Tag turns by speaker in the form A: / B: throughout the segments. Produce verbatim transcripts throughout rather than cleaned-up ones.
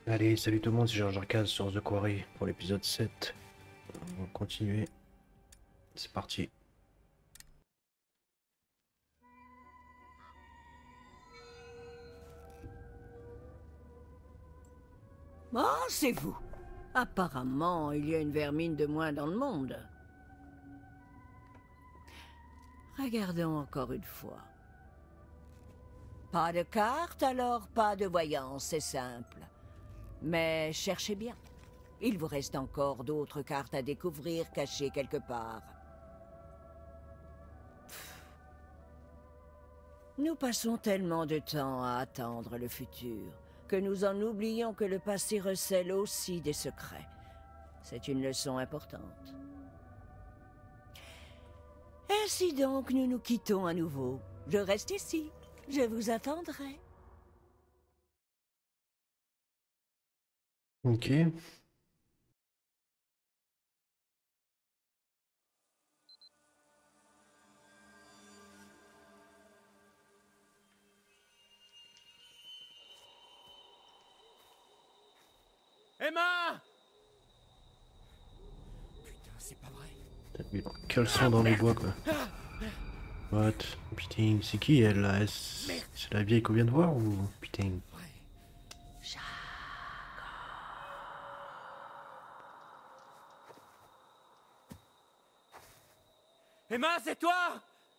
A: Allez, salut tout le monde, c'est Georges Arcade sur The Quarry pour l'épisode sept. On va continuer. C'est parti.
B: Ah, c'est vous. Apparemment, il y a une vermine de moins dans le monde. Regardons encore une fois. Pas de carte, alors pas de voyance, c'est simple. Mais cherchez bien. Il vous reste encore d'autres cartes à découvrir cachées quelque part. Nous passons tellement de temps à attendre le futur que nous en oublions que le passé recèle aussi des secrets. C'est une leçon importante. Ainsi donc, nous nous quittons à nouveau. Je reste ici. Je vous attendrai.
A: Ok.
C: Emma! Putain, c'est pas vrai.
A: T'as vu quel son dans les bois quoi. What? Putain, c'est qui elle là? Est-ce- C'est la vieille qu'on vient de voir ou... Putain.
C: Emma, c'est toi!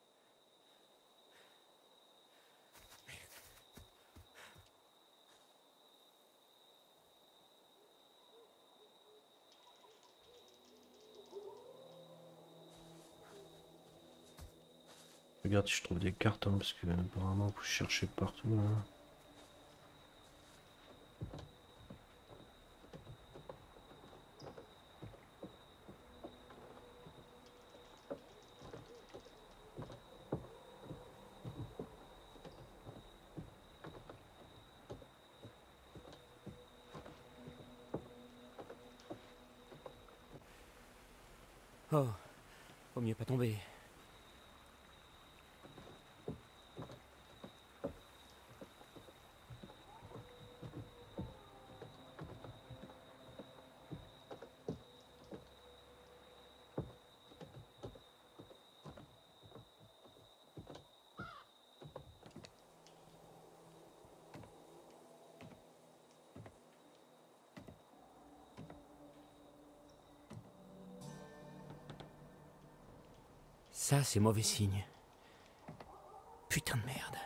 A: Regarde si je trouve des cartes hein, parce que apparemment faut chercher partout là.
C: Oh, faut mieux pas tomber. Ça, c'est mauvais signe. Putain de merde.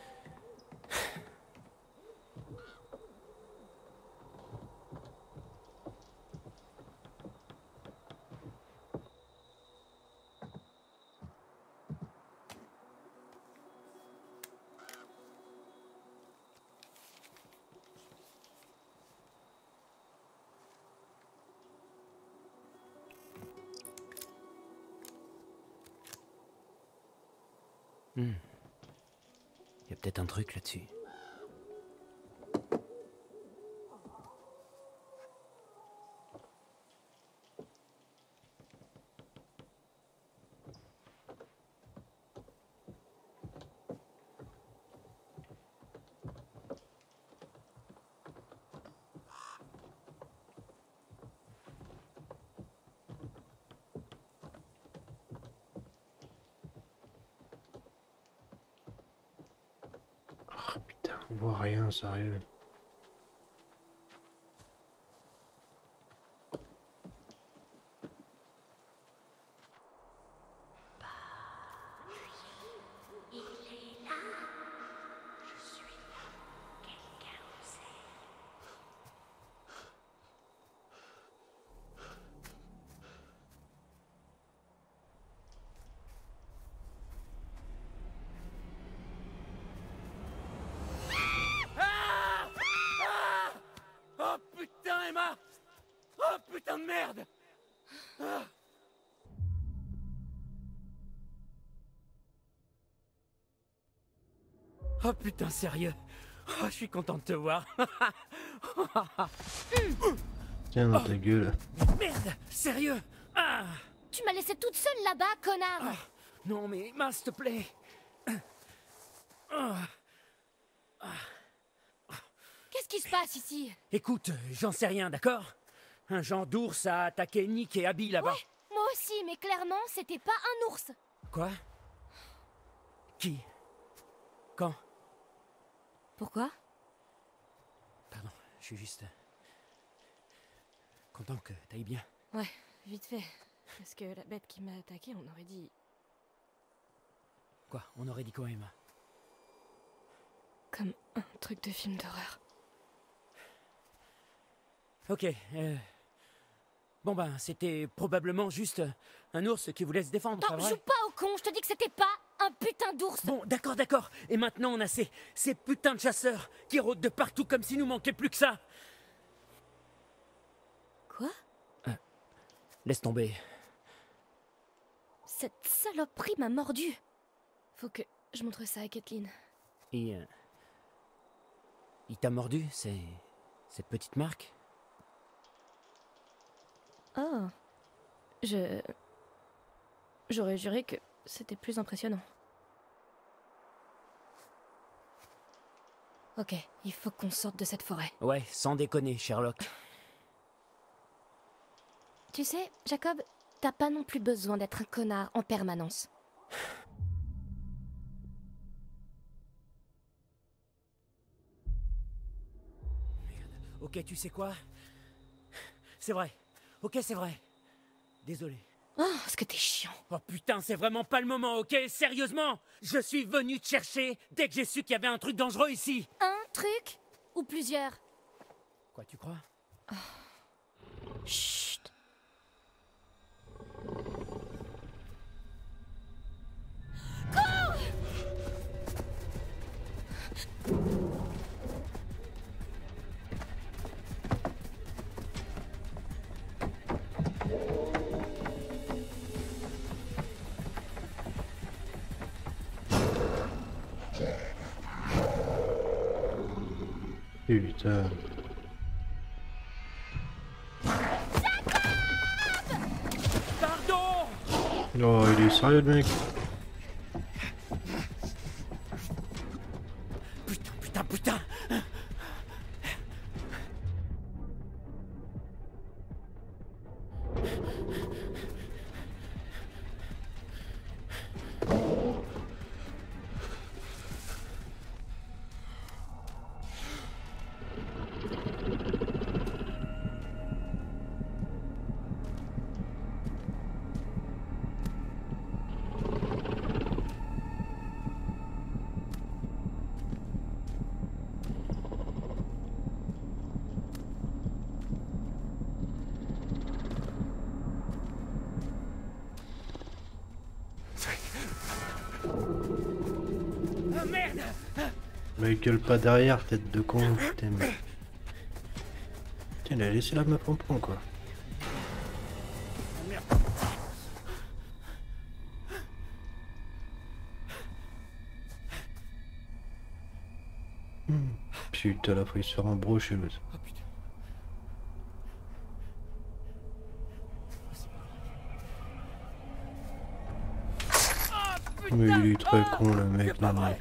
C: Hmm. Y a peut-être un truc là-dessus.
A: Oh putain, on voit rien, sérieux.
C: Ah! Ah! Oh putain, Emma! Oh putain de merde! Ah! Oh putain, sérieux? Oh, je suis content de te voir.
A: Tiens dans ta gueule.
C: Merde, sérieux? Ah!
D: Tu m'as laissé toute seule là-bas, connard!
C: Ah! Non mais, Emma, s'il te plaît. Ah!
D: Qu'est-ce Qu'est-ce qui se passe ici?
C: Écoute, j'en sais rien, d'accord? Un genre d'ours a attaqué Nick et Abby là-bas.
D: Ouais, moi aussi, mais clairement, c'était pas un ours.
C: Quoi? Qui? Quand?
D: Pourquoi?
C: Pardon, je suis juste... content que t'ailles bien.
D: Ouais, vite fait. Parce que la bête qui m'a attaqué, on aurait dit...
C: Quoi? On aurait dit quoi, Emma?
D: Comme un truc de film d'horreur.
C: Ok, euh... Bon ben, c'était probablement juste un ours qui voulait se défendre, pas
D: Non,
C: vrai?
D: joue pas au con, je te dis que c'était pas un putain d'ours.
C: Bon, d'accord, d'accord. Et maintenant, on a ces... ces putains de chasseurs qui rôdent de partout comme s'il nous manquait plus que ça.
D: Quoi?
C: Laisse tomber.
D: Cette saloperie m'a mordu. Faut que je montre ça à Kathleen.
C: Et... euh, il t'a mordu, c'est... cette petite marque?
D: Oh. Je... J'aurais juré que c'était plus impressionnant. Ok, il faut qu'on sorte de cette forêt.
C: Ouais, sans déconner, Sherlock.
D: Tu sais, Jacob, t'as pas non plus besoin d'être un connard en permanence.
C: Ok, tu sais quoi? C'est vrai. Ok, c'est vrai. Désolé.
D: Oh, est-ce que t'es chiant.
C: Oh putain, c'est vraiment pas le moment, ok? Sérieusement! Je suis venu te chercher dès que j'ai su qu'il y avait un truc dangereux ici!
D: Un truc? Ou plusieurs?
C: Quoi, tu crois?
D: Chut.
A: Putain.
C: Pardon!
A: Oh, il est sérieux le mec.
C: Putain, putain, putain! Ah merde!
A: Mais gueule pas derrière, tête de con, putain. Mais... Putain, il a laissé la meuf en prend quoi. Hmm. Putain, la fois il se fait embrocher l'autre.
C: Oh putain.
A: Mais il est très con le mec, non mais...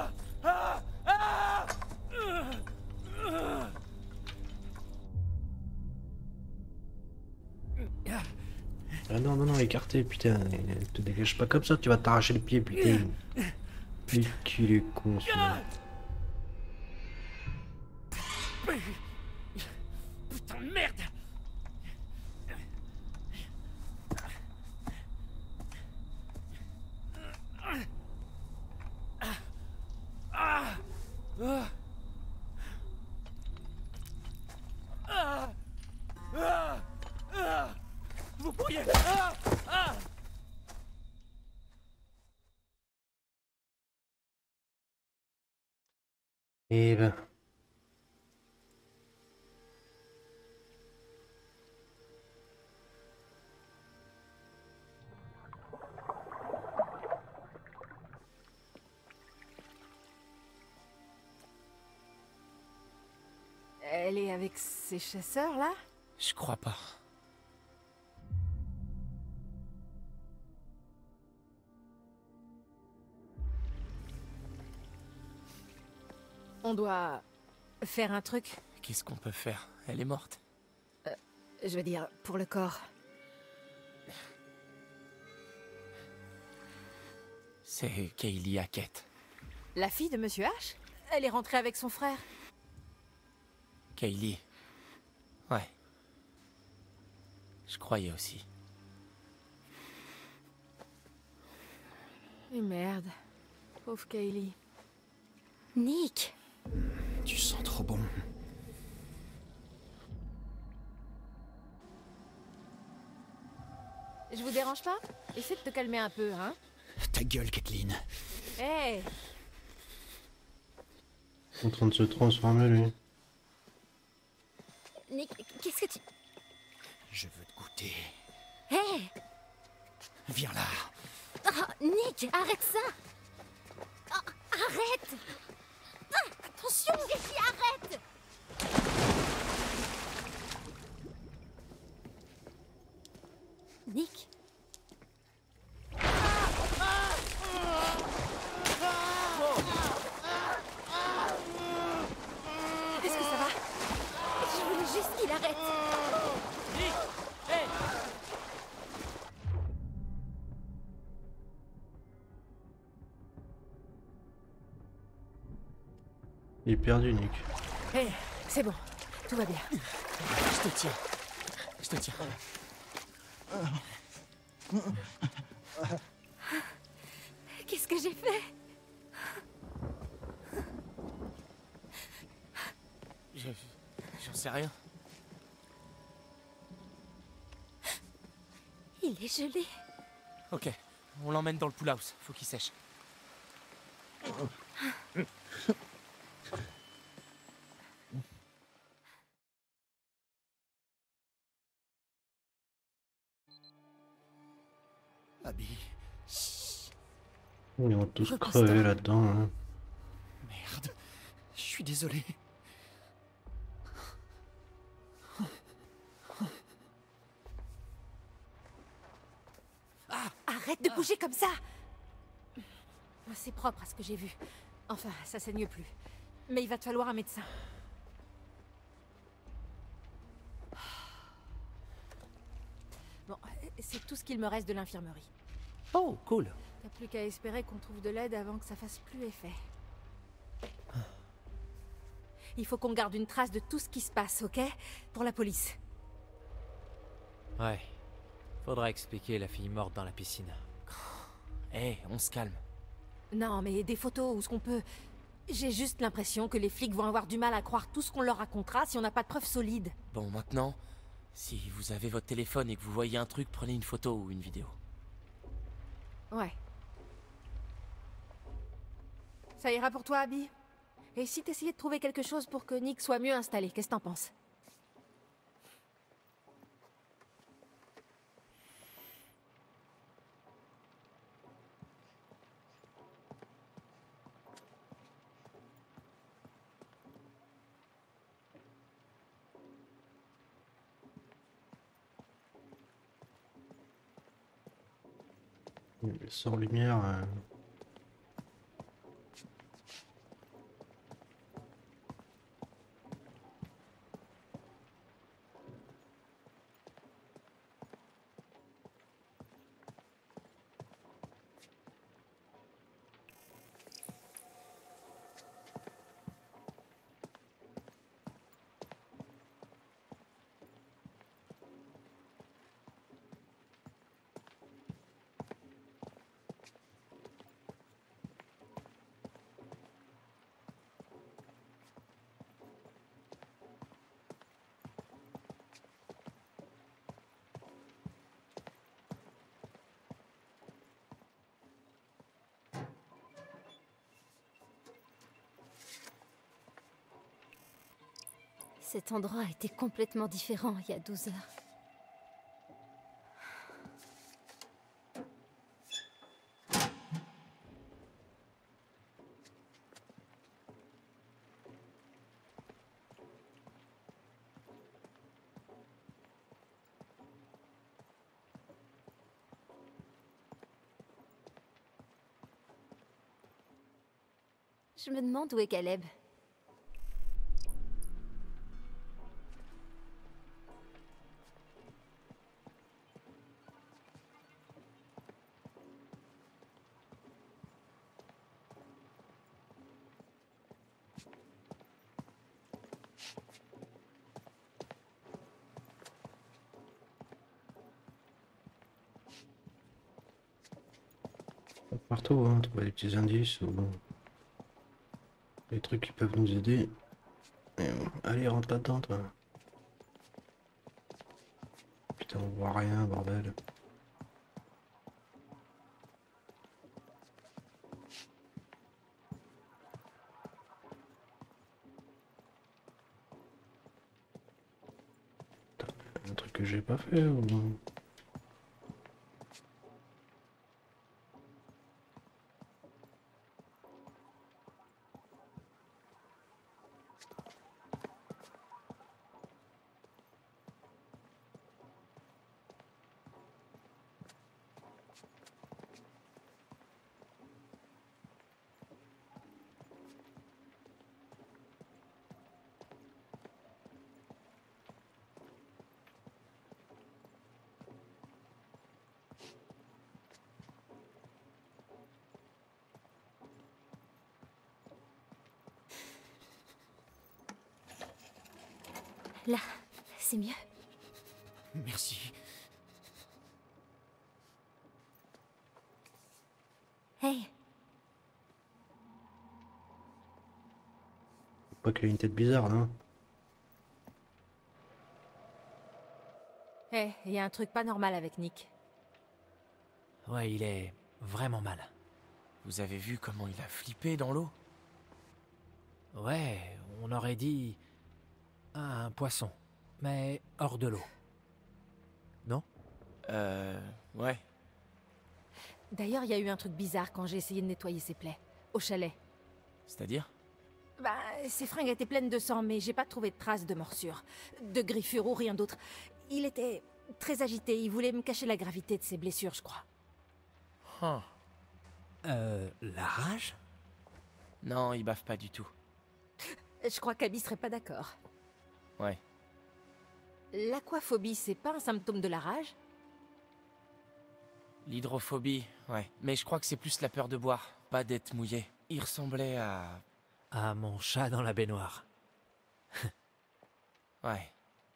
A: Ah non, non, non, écarté, putain, te dégage pas comme ça, tu vas t'arracher le pied, putain. Mais qu'il est con ce mec.
C: Putain de merde! Vous pourriez... Ah, ah.
A: Eh ben...
E: Elle est avec ces chasseurs là?
C: Je crois pas.
E: On doit Faire un truc.
C: Qu'est-ce qu'on peut faire? Elle est morte.
E: Je veux dire, pour le corps.
C: C'est Kaylee Hackett.
E: La fille de Monsieur H? Elle est rentrée avec son frère.
C: Kaylee. Ouais. Je croyais aussi.
E: Et merde. Pauvre Kaylee.
D: Nick!
F: Tu sens trop bon.
E: Je vous dérange pas? Essaie de te calmer un peu, hein?
F: Ta gueule, Kathleen.
E: Hé hey.
A: En train de se transformer, lui.
D: Nick, qu'est-ce que tu...
F: Je veux te goûter.
D: Hé hey.
F: Viens là.
D: Oh, Nick, arrête ça! Oh, arrête! Ah, attention, Nick, arrête! Nick?
E: Est-ce que ça va?
D: Je voulais juste qu'il arrête.
C: Nick! Hey!
A: Il est perdu, Nick.
E: Hé, hey, c'est bon. Tout va bien.
C: Je te tiens. Je te tiens.
D: Qu'est-ce que j'ai fait?
C: Je... J'en sais rien.
D: Il est gelé.
C: Ok, on l'emmène dans le pool house. Faut qu'il sèche.
F: Abby.
A: Ils vont tous
D: Repose-toi.
A: crever là-dedans. Hein.
F: Merde. Je suis désolé.
E: Arrête de bouger comme ça! C'est propre à ce que j'ai vu. Enfin, ça saigne plus. Mais il va te falloir un médecin. Bon, c'est tout ce qu'il me reste de l'infirmerie.
C: Oh, cool.
E: T'as plus qu'à espérer qu'on trouve de l'aide avant que ça fasse plus effet. Il faut qu'on garde une trace de tout ce qui se passe, ok? Pour la police.
G: Ouais. Faudra expliquer la fille morte dans la piscine.
C: Hé, on se calme.
E: Non, mais des photos ou ce qu'on peut... J'ai juste l'impression que les flics vont avoir du mal à croire tout ce qu'on leur racontera si on n'a pas de preuves solides.
C: Bon, maintenant, si vous avez votre téléphone et que vous voyez un truc, prenez une photo ou une vidéo.
E: Ouais. Ça ira pour toi, Abby? Et si t'essayais de trouver quelque chose pour que Nick soit mieux installé, qu'est-ce que t'en penses?
A: Sans lumière. Euh...
D: Cet endroit était complètement différent il y a douze heures. Je me demande où est Caleb.
A: Partout, hein, trouver des petits indices ou des trucs qui peuvent nous aider. Et bon, allez, rentre là-dedans, toi. Putain, on voit rien, bordel. Putain, un truc que j'ai pas fait ou...
D: Là, c'est mieux.
F: Merci.
D: Hey,
A: Pas qu'il a une tête bizarre, hein.
E: Eh, il y a un truc pas normal avec Nick.
G: Ouais, il est vraiment mal.
C: Vous avez vu comment il a flippé dans l'eau?
G: Ouais, on aurait dit... un poisson, mais hors de l'eau. Non?
C: Euh... Ouais.
E: D'ailleurs, il y a eu un truc bizarre quand j'ai essayé de nettoyer ses plaies. Au chalet.
C: C'est-à-dire?
E: Bah, ses fringues étaient pleines de sang, mais j'ai pas trouvé de traces de morsure. De griffure ou rien d'autre. Il était très agité, il voulait me cacher la gravité de ses blessures, je crois.
C: Huh.
G: Euh, la rage?
C: Non, il baffe pas du tout.
E: Je crois qu'Abby serait pas d'accord.
C: Ouais.
E: L'aquaphobie, c'est pas un symptôme de la rage?
C: L'hydrophobie, ouais. Mais je crois que c'est plus la peur de boire, pas d'être mouillé. Il ressemblait à...
G: À mon chat dans la baignoire.
C: Ouais.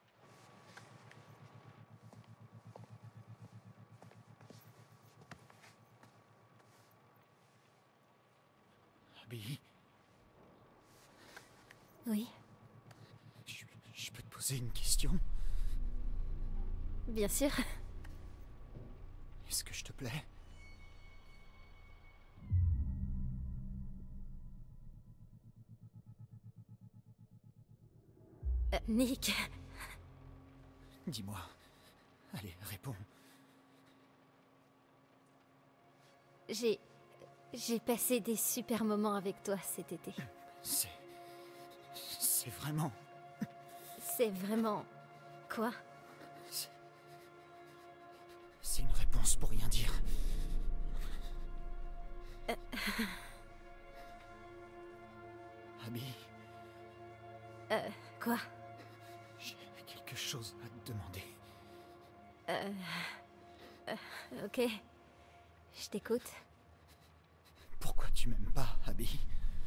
F: Abby,
D: oui,
F: je, je peux te poser une question?
D: bien sûr.
F: Est-ce que je te plais?
D: Euh, Nick,
F: Dis-moi. Allez, réponds.
D: j'ai... J'ai passé des super moments avec toi cet été.
F: C'est... C'est vraiment...
D: C'est vraiment... Quoi?
F: C'est une réponse pour rien dire.
D: Euh...
F: Abby,
D: Euh... Quoi?
F: j'ai quelque chose à te demander.
D: Euh... euh, ok. Je t'écoute.
F: Pourquoi tu m'aimes pas, Abby?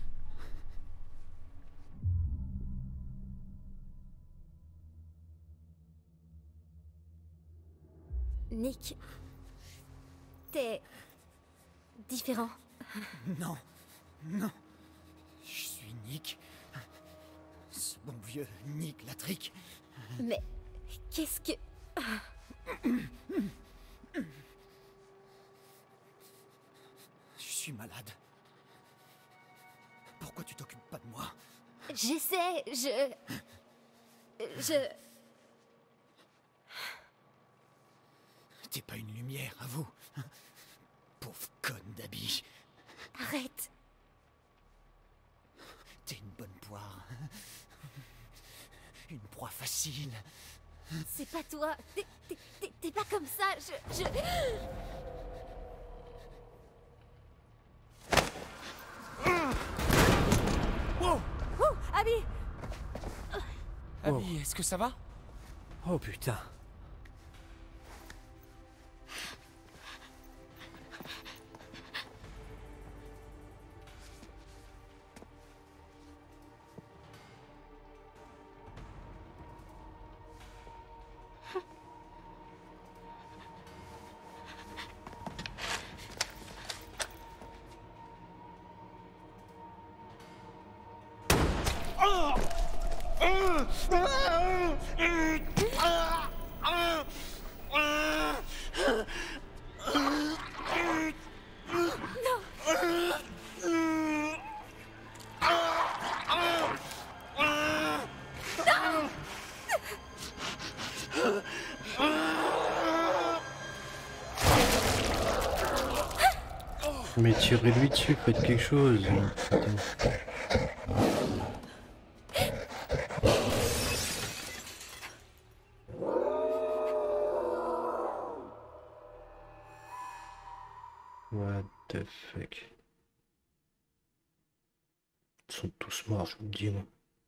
D: Nick... T'es... différent.
F: Non, non. Je suis Nick. Ce bon vieux Nick Latrick.
D: Mais... Qu'est-ce que...
F: Je suis malade. Pourquoi tu t'occupes pas de moi?
D: J'essaie, je... Je...
F: T'es pas une lumière, à vous. Pauvre conne d'Abby.
D: Arrête.
F: T'es une bonne poire. Une proie facile.
D: C'est pas toi. T'es- t'es- T'es t'es pas comme ça. Je... Je...
C: Wow!
E: Ouh, Abby!
C: Abby, est-ce que ça va?
G: Oh putain.
A: Mais tirez-lui dessus, faites quelque chose. Putain. What the fuck. Ils sont tous morts, je vous le dis, moi.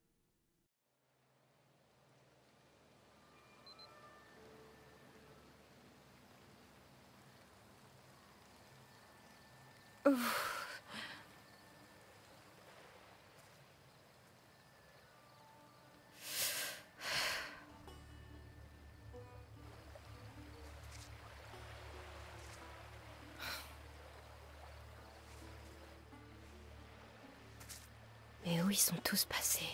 H: Mais où ils sont tous passés?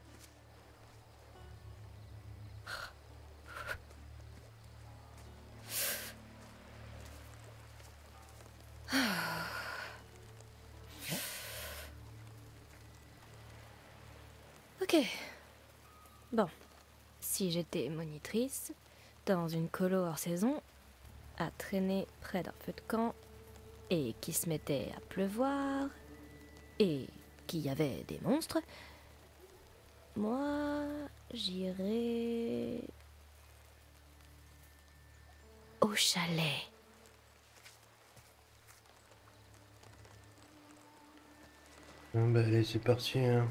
H: Ok. Bon. Si j'étais monitrice, dans une colo hors saison, à traîner près d'un feu de camp, et qui se mettait à pleuvoir, et qu'il y avait des monstres, moi, j'irais au chalet.
A: Bon bah allez, c'est parti, hein.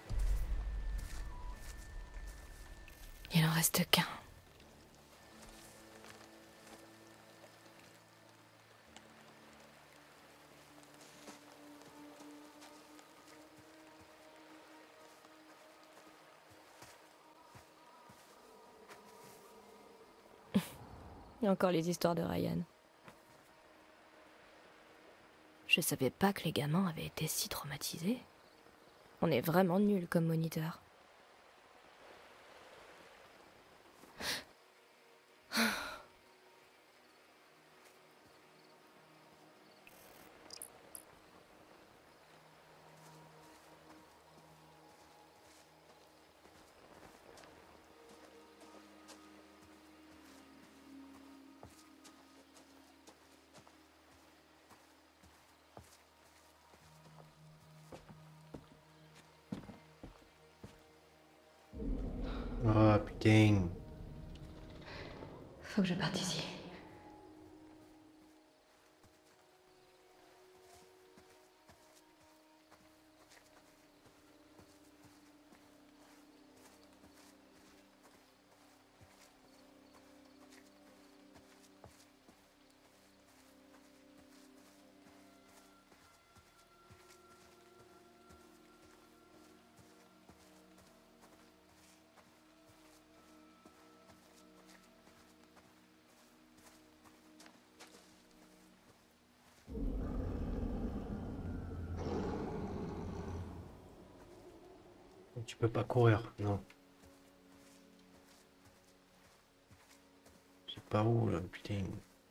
H: Il en reste qu'un. Il y a encore les histoires de Ryan. Je savais pas que les gamins avaient été si traumatisés. On est vraiment nuls comme moniteur.
A: Ah putain.
H: Faut que je parte ici.
A: Tu peux pas courir, non. C'est pas où là, putain.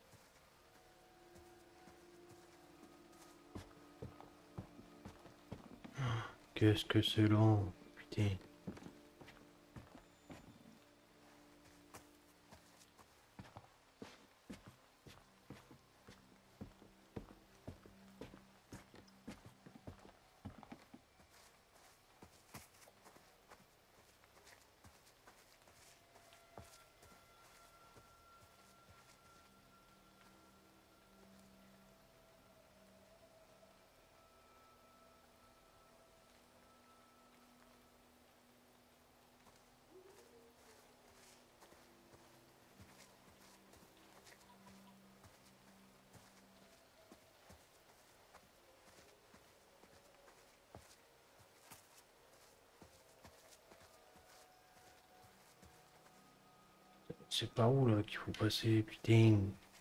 A: Qu'est-ce que c'est long, putain. C'est pas où là qu'il faut passer, putain.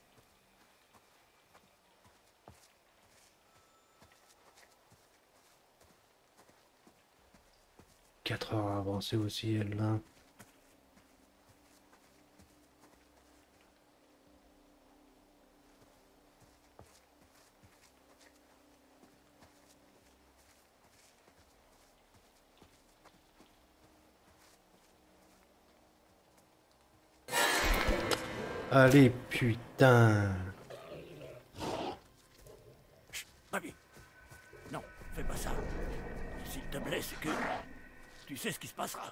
A: Quatre heures à avancer aussi, elle là. Allez, putain.
C: Abby. Non, fais pas ça. S'il te plaît, c'est que... Tu sais ce qui se passera.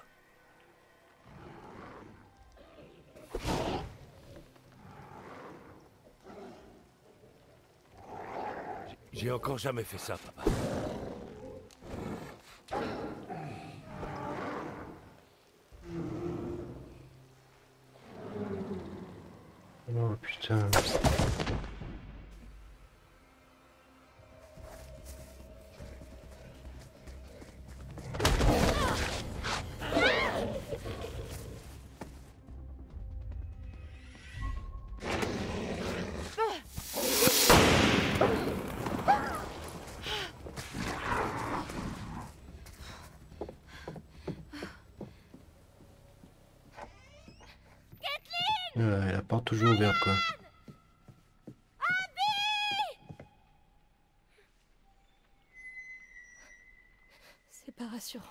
I: J'ai encore jamais fait ça, papa.
A: Oh putain. Ouais, la porte toujours ouverte quoi.
H: C'est pas rassurant.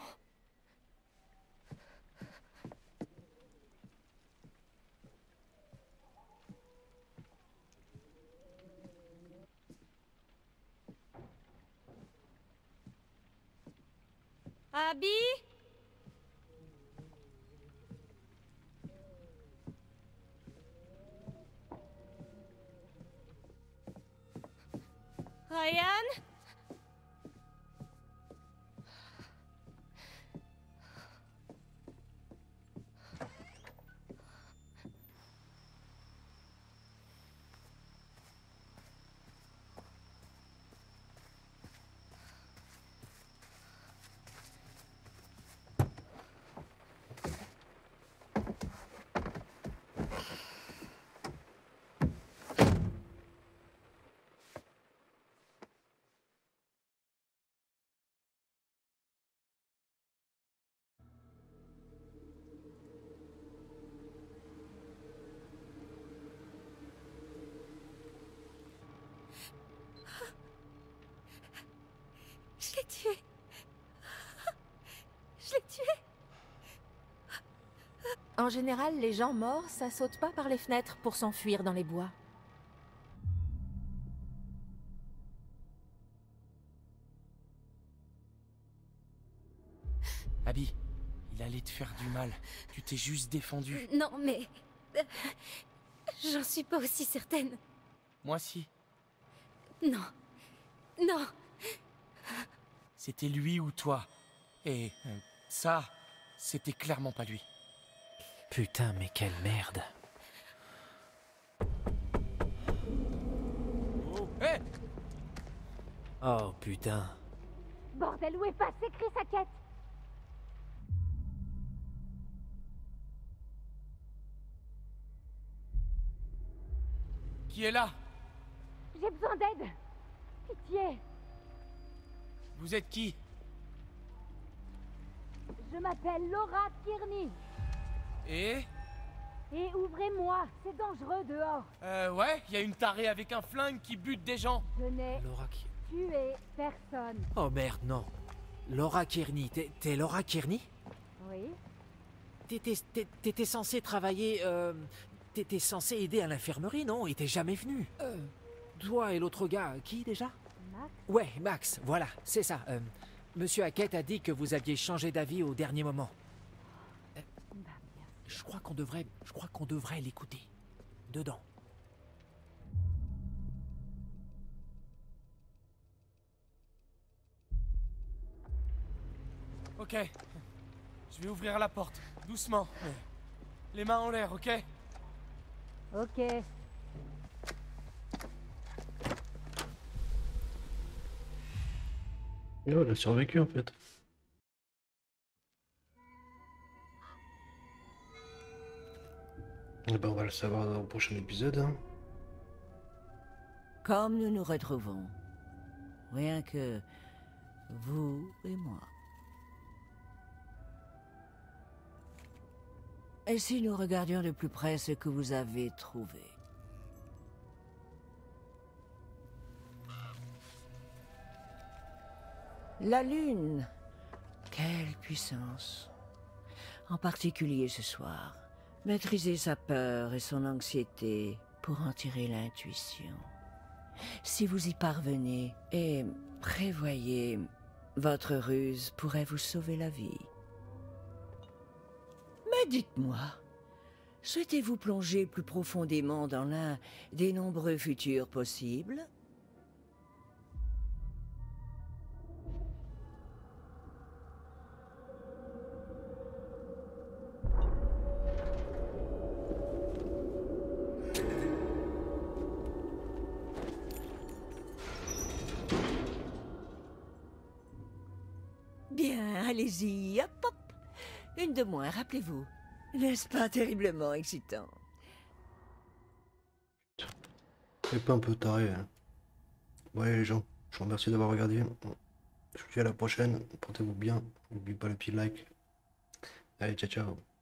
H: Abby? Ryan? Je l'ai tué. Je l'ai tué.
E: En général, les gens morts, ça saute pas par les fenêtres pour s'enfuir dans les bois.
G: Abby, il allait te faire du mal. Tu t'es juste défendu.
D: Non, mais... euh, J'en suis pas aussi certaine.
G: Moi si.
D: Non. Non.
G: C'était lui ou toi. Et euh, ça, c'était clairement pas lui. Putain, mais quelle merde. Oh, hé! Oh putain.
E: Bordel, où est passé Chris Hackett?
G: Qui est là?
E: J'ai besoin d'aide. Pitié.
G: Vous êtes qui?
E: Je m'appelle Laura Kearney.
G: Et?
E: Et ouvrez-moi, c'est dangereux dehors.
G: Euh, ouais, il y a une tarée avec un flingue qui bute des gens.
E: Je n'ai
G: Laura qui...
E: tué personne.
G: Oh merde, non. Laura Kearney, t'es t'es Laura Kearney?
E: Oui.
G: T'étais t'é- t'étais censé travailler, euh... T'étais censé aider à l'infirmerie, non? Et t'es jamais venu. Euh... Toi et l'autre gars, qui déjà?
E: Max?
G: Ouais, Max, voilà, c'est ça. Euh, Monsieur Hackett a dit que vous aviez changé d'avis au dernier moment. Euh,
E: Bah, bien.
G: je crois qu'on devrait... Je crois qu'on devrait l'écouter. Dedans. Ok. Je vais ouvrir la porte, doucement. Les mains en l'air, ok?
E: Ok.
A: Oh, elle a survécu en fait. Et ben, on va le savoir dans le prochain épisode. Hein.
B: Comme nous nous retrouvons. Rien que vous et moi. Et si nous regardions de plus près ce que vous avez trouvé? La lune. Quelle puissance. En particulier ce soir. Maîtriser sa peur et son anxiété pour en tirer l'intuition. Si vous y parvenez et prévoyez, votre ruse pourrait vous sauver la vie. Mais dites-moi, souhaitez-vous plonger plus profondément dans l'un des nombreux futurs possibles? Bien, allez-y, hop hop. Une de moins, rappelez-vous. N'est-ce pas terriblement excitant?
A: C'est pas un peu taré. Hein. Ouais les gens, je vous remercie d'avoir regardé. Je vous dis à la prochaine. Portez-vous bien. N'oubliez pas le petit like. Allez, ciao ciao.